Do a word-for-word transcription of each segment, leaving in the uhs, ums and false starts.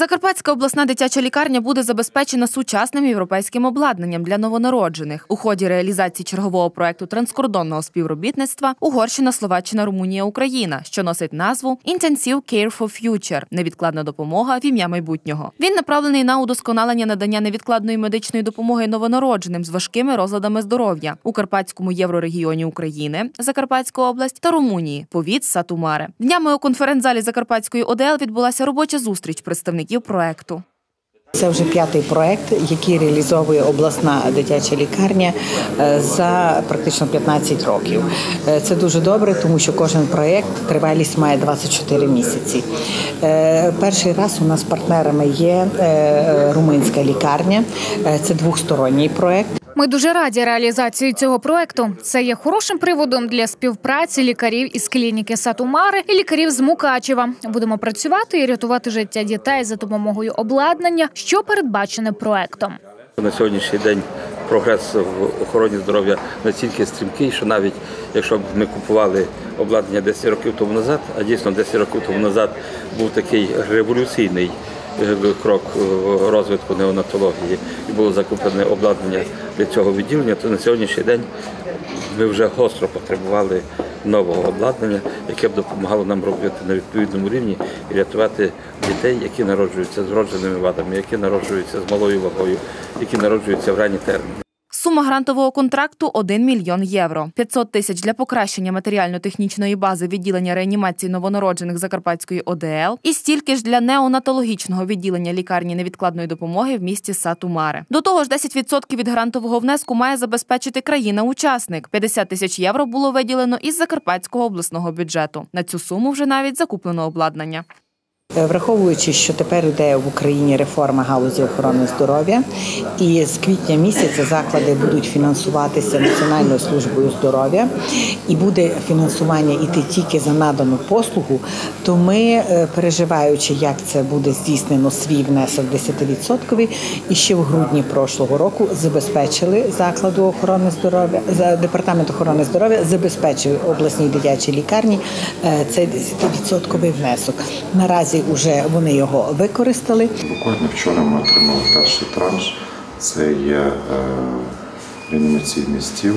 Закарпатська обласна дитяча лікарня буде забезпечена сучасним європейським обладнанням для новонароджених. У ході реалізації чергового проєкту транскордонного співробітництва Угорщина, Словаччина, Румунія, Україна, що носить назву «Intensive Care for Future» – невідкладна допомога в ім'я майбутнього. Він направлений на удосконалення надання невідкладної медичної допомоги новонародженим з важкими розладами здоров'я у Карпатському єврорегіоні України, Закарпатська область та Румунії, повіт Сату Маре. Днями у конференц-залі Закарпатської О Д Л відбулася робоча зустріч представників проекту. Це вже п'ятий проект, який реалізовує обласна дитяча лікарня за практично п'ятнадцять років. Це дуже добре, тому що кожен проект тривалість має двадцять чотири місяці. Перший раз у нас партнерами є румунська лікарня. Це двосторонній проект. Ми дуже раді реалізації цього проекту. Це є хорошим приводом для співпраці лікарів із клініки Сату Маре і лікарів з Мукачева. Будемо працювати і рятувати життя дітей за допомогою обладнання, що передбачене проектом. На сьогоднішній день прогрес в охороні здоров'я настільки стрімкий, що навіть якщо б ми купували обладнання десять років тому назад, а дійсно десять років тому назад був такий революційний крок розвитку неонатології і було закуплене обладнання для цього відділення, то на сьогоднішній день ми вже гостро потребували нового обладнання, яке б допомагало нам робити на відповідному рівні і рятувати дітей, які народжуються з вродженими вадами, які народжуються з малою вагою, які народжуються в ранні терміни. Сума грантового контракту – один мільйон євро. п'ятсот тисяч для покращення матеріально-технічної бази відділення реанімації новонароджених Закарпатської О Д Л і стільки ж для неонатологічного відділення лікарні невідкладної допомоги в місті Сату Маре. До того ж, десять відсотків від грантового внеску має забезпечити країна-учасник. п'ятдесят тисяч євро було виділено із Закарпатського обласного бюджету. На цю суму вже навіть закуплено обладнання. Враховуючи, що тепер йде в Україні реформа галузі охорони здоров'я, і з квітня місяця заклади будуть фінансуватися Національною службою здоров'я, і буде фінансування йти тільки за надану послугу, то ми, переживаючи, як це буде здійснено свій внесок десять відсотків, і ще в грудні прошлого року забезпечили закладу охорони здоров'я, департамент охорони здоров'я забезпечив обласній дитячій лікарні цей десять відсотків внесок. Наразі вже вони його використали. Буквально вчора ми отримали перший транш. Це є е, реанімаційний стіл,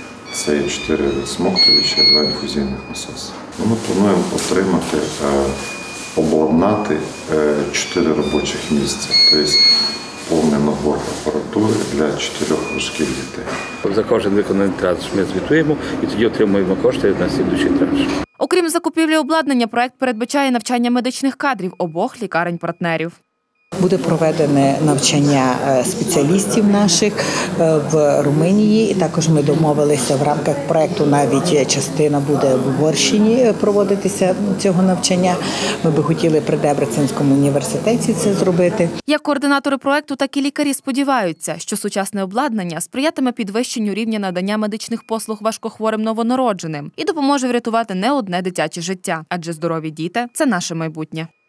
це є чотири смоктовичі, два інфузійних насоси. Ми плануємо отримати, е, обладнати е, чотири робочих місця, тобто повний набор апаратури для чотирьох важких дітей. За кожен виконаний транш ми звітуємо і тоді отримуємо кошти на слідуючий транш. Окрім закупівлі обладнання, проект передбачає навчання медичних кадрів обох лікарень-партнерів. Буде проведене навчання спеціалістів наших в Румунії. І також ми домовилися в рамках проекту, навіть частина буде в Угорщині проводитися цього навчання. Ми би хотіли при Дебреценському університеті це зробити. Як координатори проекту, так і лікарі сподіваються, що сучасне обладнання сприятиме підвищенню рівня надання медичних послуг важкохворим новонародженим і допоможе врятувати не одне дитяче життя, адже здорові діти – це наше майбутнє.